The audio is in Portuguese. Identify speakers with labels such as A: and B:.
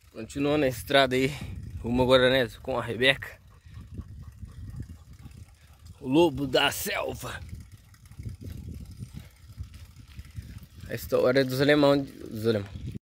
A: Continuando a estrada aí, rumo a Guaranésia com a Rebeca. O lobo da selva. A história dos alemão.